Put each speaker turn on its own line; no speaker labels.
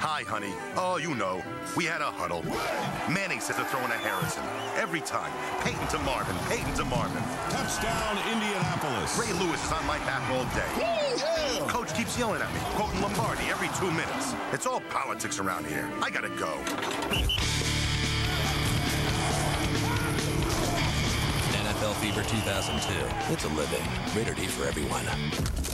Hi, honey. Oh, you know. We had a huddle. Manning said to throw in a Harrison. Every time. Peyton to Marvin. Peyton to Marvin.
Touchdown, Indianapolis.
Ray Lewis is on my back all day.
Yeah.
Coach keeps yelling at me, quoting Lombardi every 2 minutes. It's all politics around here. I gotta go.
NFL Fever 2002. It's a living. Rated E for everyone.